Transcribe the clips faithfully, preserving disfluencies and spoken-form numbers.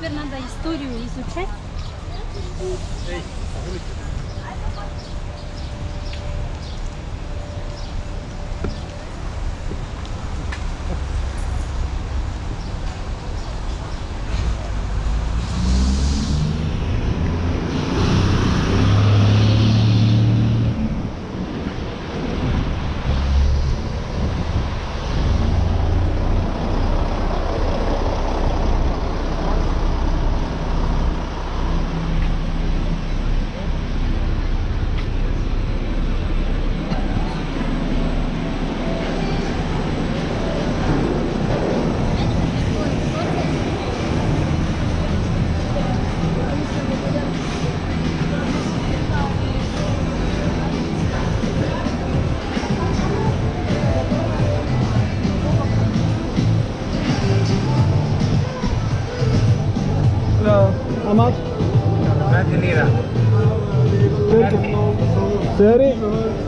теперь надо историю изучать. How much? thirty lira. thirty?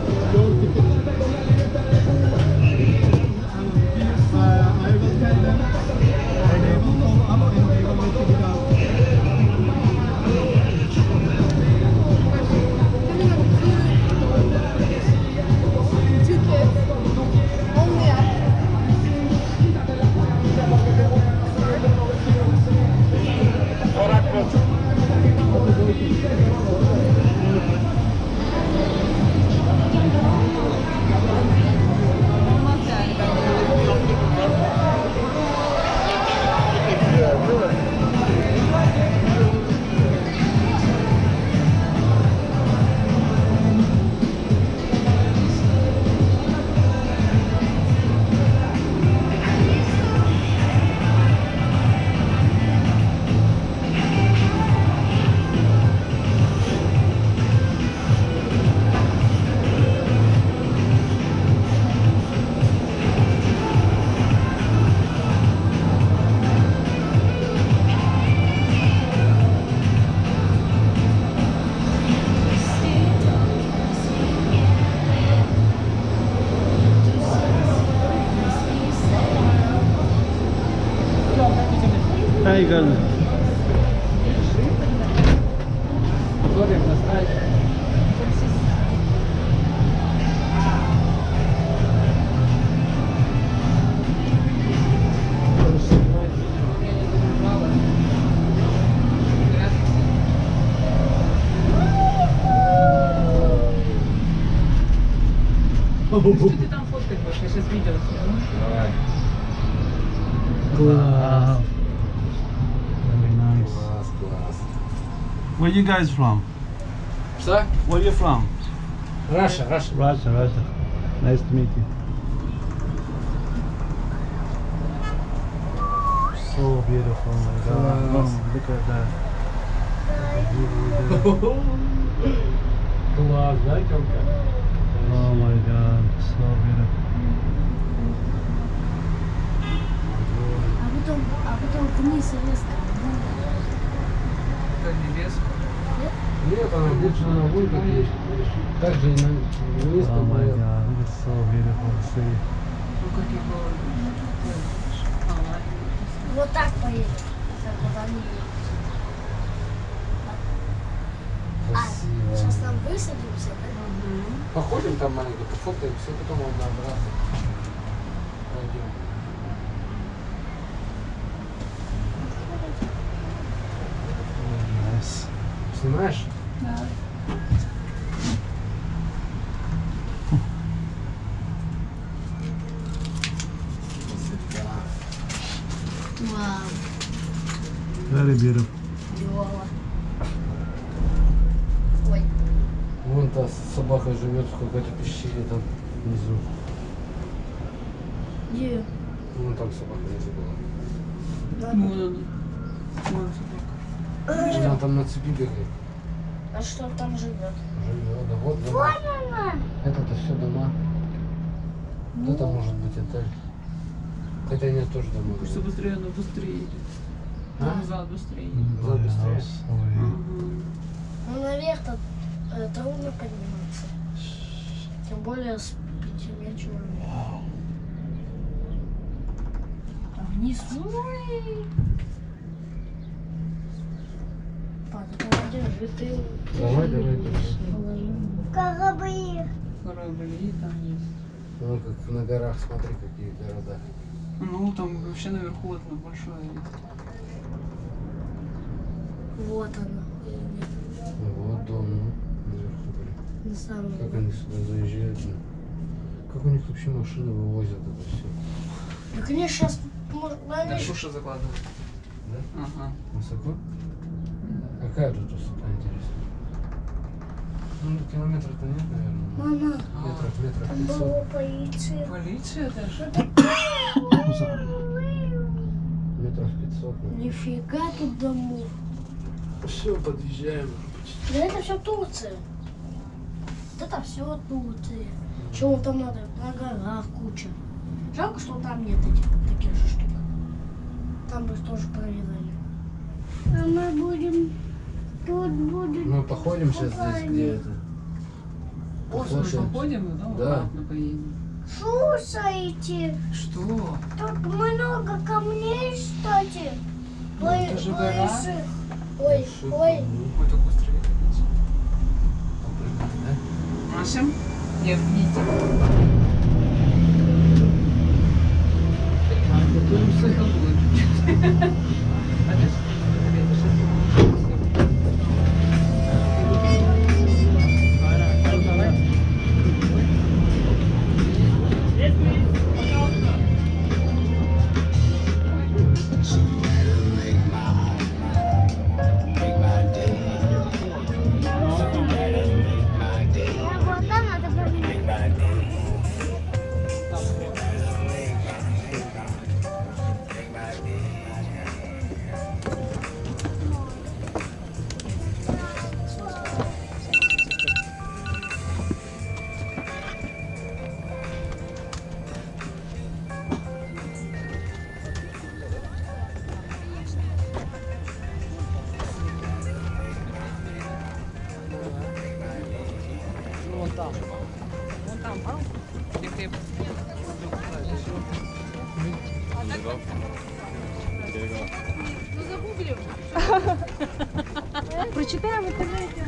Hi, girl. Что ты там фоткать будешь? Я сейчас видео сниму. Давай. Wow. Very nice. Класс, класс. Where you guys from? Что? Where you from? Раша, Раша. Russia, Russia. Nice to meet you. So beautiful, my God. Класс. Oh, look at that. Класс, да, Тёмка? Oh my God, so beautiful. А потом, а потом вниз резко. Это не лес. Нет, она больше на вулках есть. Также и на вниз Oh там my наверх. God, look at so beautiful to see. Ну какие голуби. Алания. Вот так поедем. Так вот они едут. А, сейчас Красиво. там высадимся, да? Походим там маленько, пофотаемся, потом можно обратно. Пойдем. Nice. Снимаешь? Да. Вау. Very beautiful. Клево. Ой. Вон та собака живет в какой-то пещере там внизу. Где? Вон там собака внизу была. Ну, вон он. Вон собака. Она там на цепи бегает. А что там живет? Живет, да вот дома. Вон она. Это-то все дома. Вот это может быть отель. Хотя нет, тоже дома. Кажется, быстрее оно быстрее едет. А? Назад быстрее. Зал быстрее. House over here. Ага. Ну, наверх-то э, трудно подниматься. Тем более с пятиметровыми. А внизу. папа, держи ты. Давай, давай, давай. Корабли. Корабли там есть. Ну, как на горах, смотри, какие города. Ну, там вообще наверху одно большое есть. Вот оно. Вот дом, ну, наверху, блин. На самом Как деле. они сюда заезжают, ну? Как у них вообще машины вывозят это все? Да, конечно, сейчас может, Да, наверное, суши закладывают. Да? Ага. Высоко? Какая тут высота, интересно? Ну, километров-то нет, наверное. Мама, Метров, метров там пятьсот. была полиция. Полиция даже? Метров пятьсот, наверное. Нифига тут домов. Все, подъезжаем. Да это все Турция. Вот это все Турция. Чего там надо? На горах куча. Жалко, что там нет этих таких же штук. Там бы тоже проверяли. А мы будем... Тут будем... Мы походим сейчас здесь, где это? После Послушаем. походим, и потом Да. обратно поедем. Слушайте, Что? тут много камней, кстати. Ну, это же гора. выше. Ой, Шикарно. ой. Ой, так быстро ехать. Попрыгали, да? Машем? Нет, видите. Вот там надо проверить. Вон там. Вон там, а? Где крепость? Прочитаем в интернете.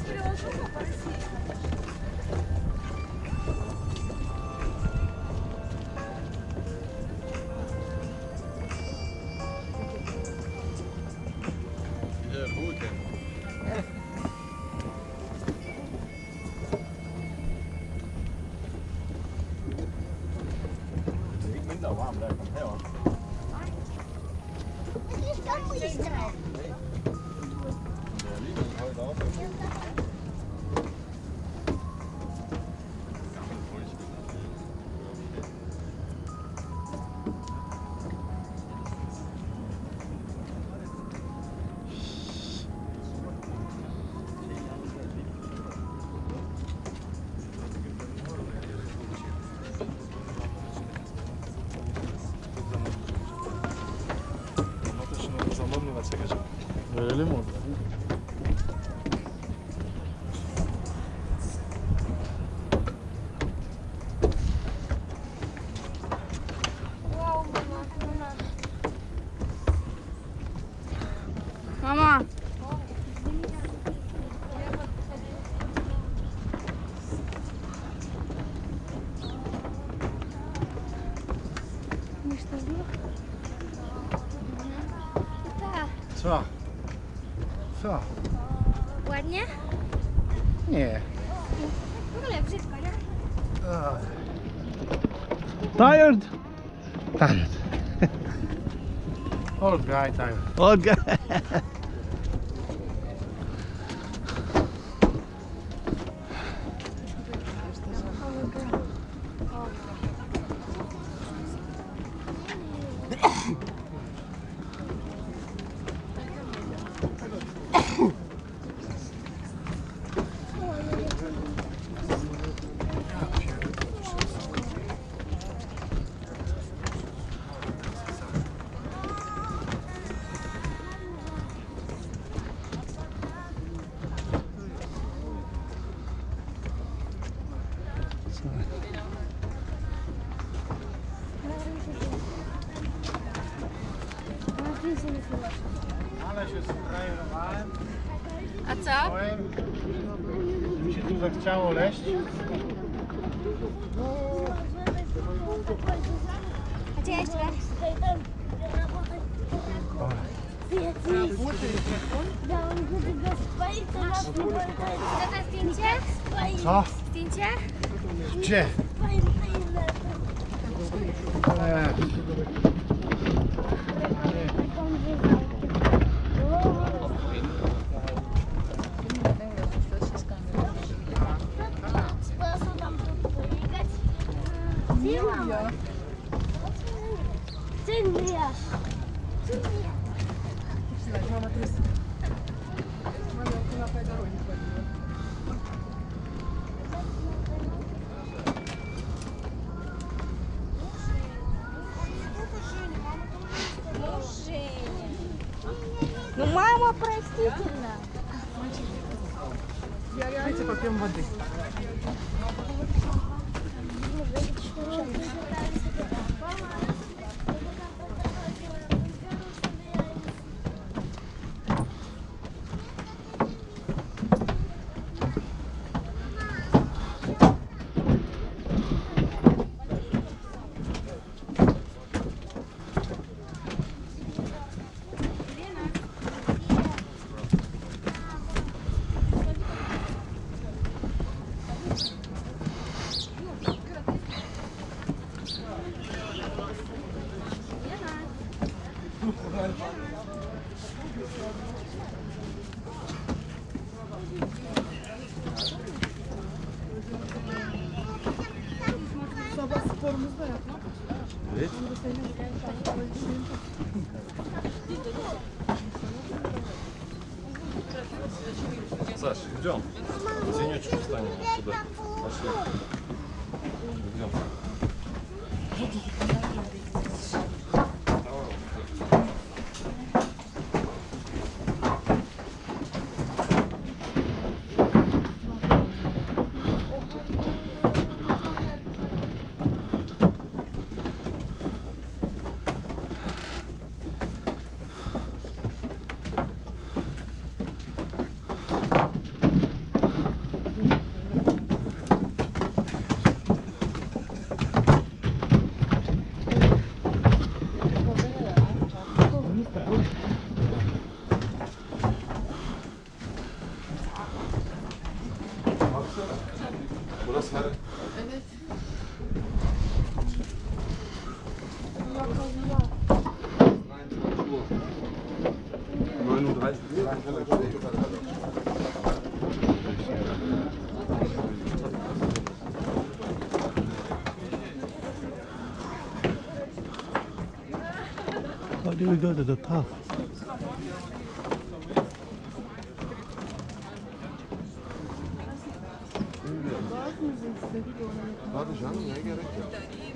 Öyle mi oldu? Мама. Co? Co? Ładnie? Nie. W ogóle brzydko, nie? Tired? Tired. Old guy tired. Old guy. Написано. Ale się sprajowałem. A co? Powiem, że mi się tu zachciało leść. A gdzie jeszcze? Chce to zdjęcie? Co? Zdjęcie? Gdzie? Eee. Ну, мама, простительно. Давайте попьем воды. Саш, идем. Тенечек встанем сюда. Пошли. Идем. Burası her... Evet. neun Uhr dreißig. Hadi uyudu da ta. Hadi canım, neye gerek yok?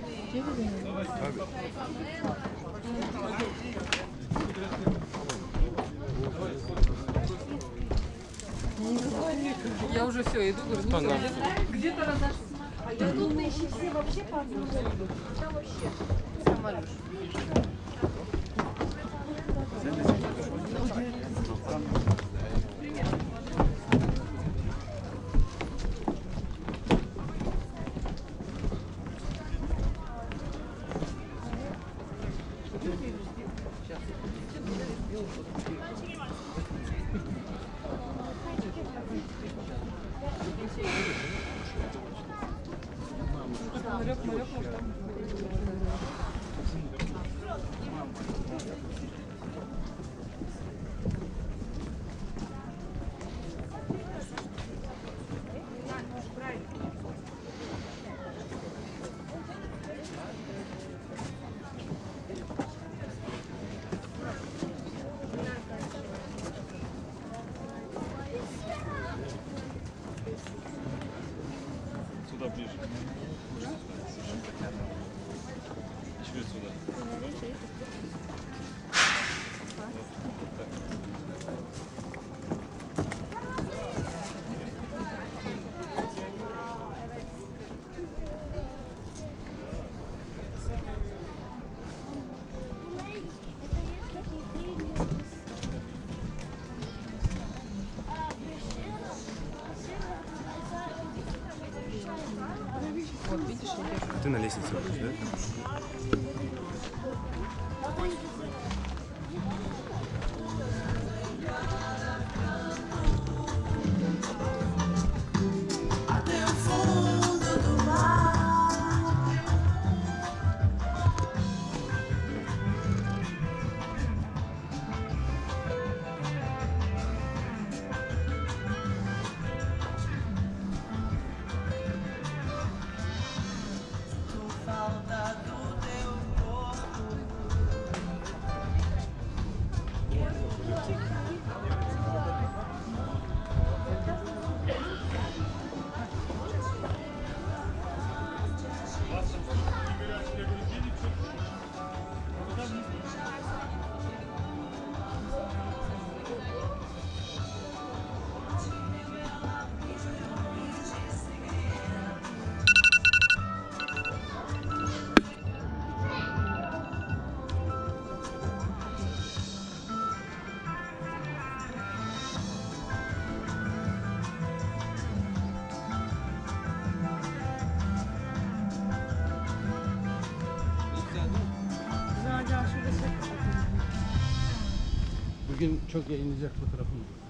Я уже все, иду, говорю, ну, где-то, где-то разошлись. А я думаю, что все вообще по одному идут. Там вообще. Самолет. Сюда ближе. Ты на лестнице будешь, да? Bugün çok yayınlayacak fotoğrafım var.